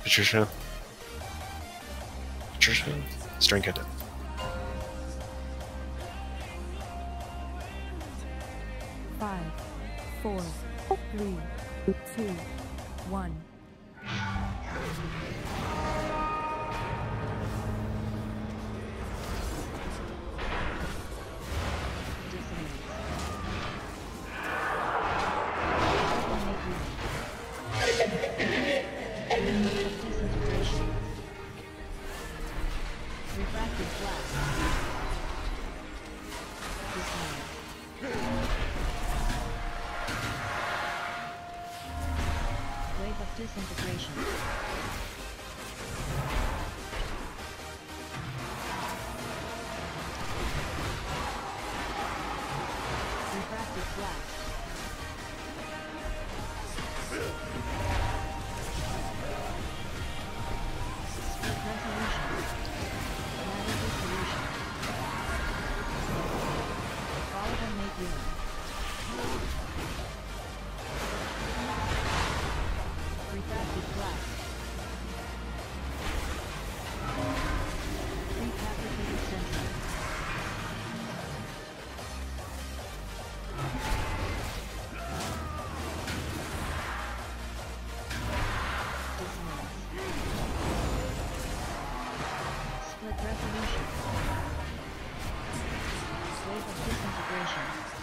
Patricia. Patricia. String Cadet. Five, 4, 3, 2, 1. Disintegration. Refracted blast. Split resolution. Matter dissolution. Volatile make unit. Refracted glass. Prefabricated sensor. Dissonance. Split resolution. Wave of disintegration.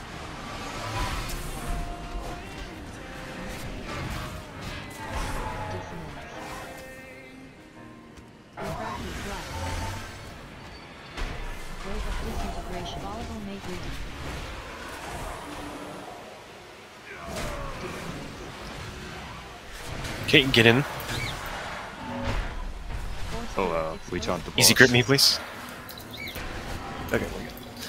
Refracted glass. Wave of disintegration. Volatile mate region. Okay, get in. Oh, we taunt the boss. Easy grip me, please. Okay, we're good.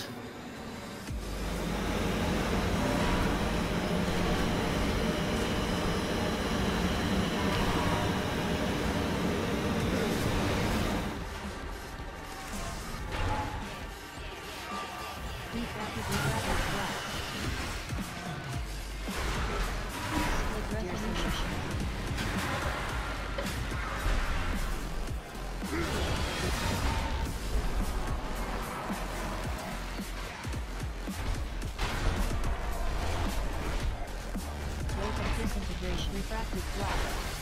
Disintegration. Refracted glass.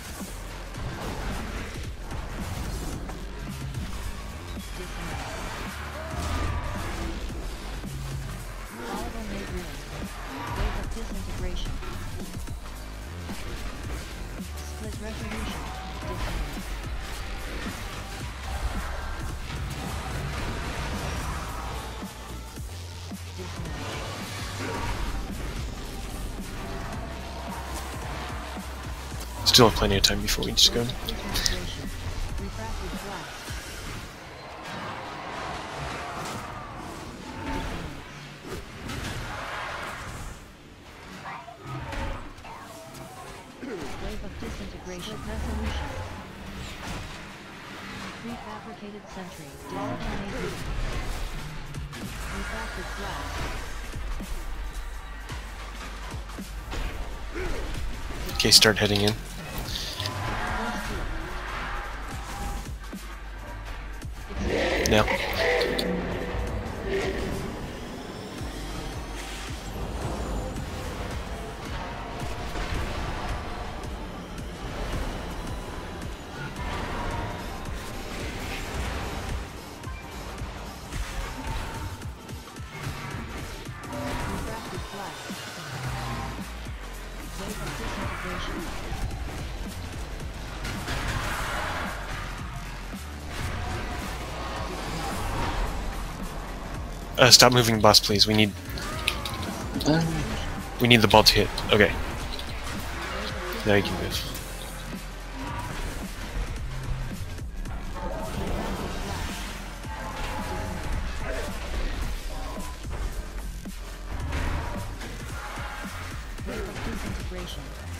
Dissonance. Volatile mate ruin. Wave of disintegration. Split resolution. Dissonance. Still have plenty of time before we just go. Refracted glass. Wave of disintegration. Resolution. Prefabricated sentry. Disseminated. Refracted glass. Okay, start heading in. Now. Refracted glass. Wave of disintegration. Stop moving, boss, please. We need the ball to hit. Okay. Now you can move. Disintegration.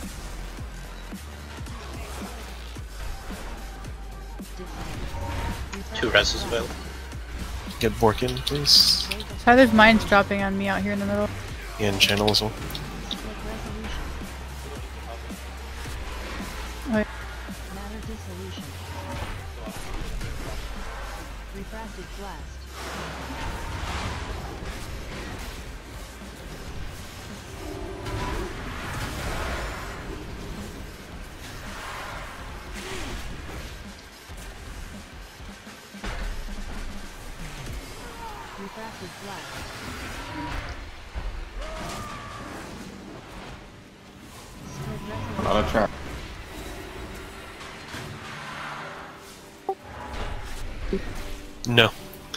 2 reses available. Get Borkin, please. Tyler's mine's dropping on me out here in the middle. And channel as well. Oh, yeah. Matter Dissolution. Refracted blast. Refracted blast. Split resonance. Not a trap. No.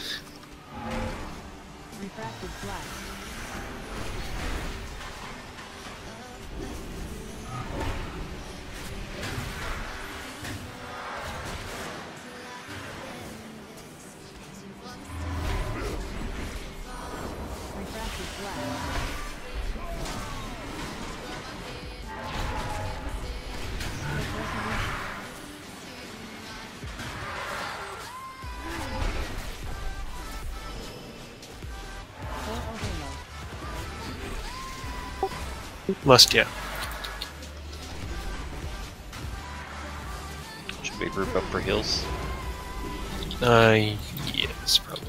Refracted blast. Refracted blast. Split resolution. Full overload. Must, yeah. Should we group up for heals? Yes, probably.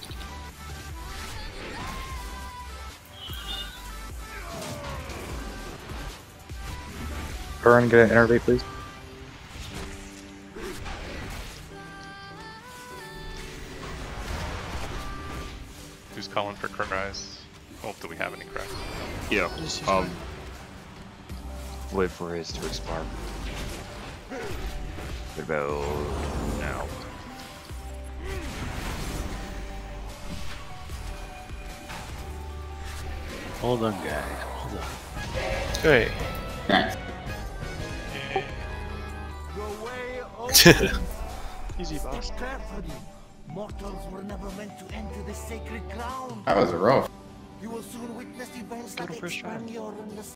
Burn, get an innervate, please. Who's calling for cries? Oh, do we have any cries? Yeah. Wait for his to expire. What about now? Hold on, guys. Hold on. Okay. Easy boss. Carefully. Mortals were never meant to enter the sacred ground. That was rough. You will soon witness events Go like to first try. Expandior and the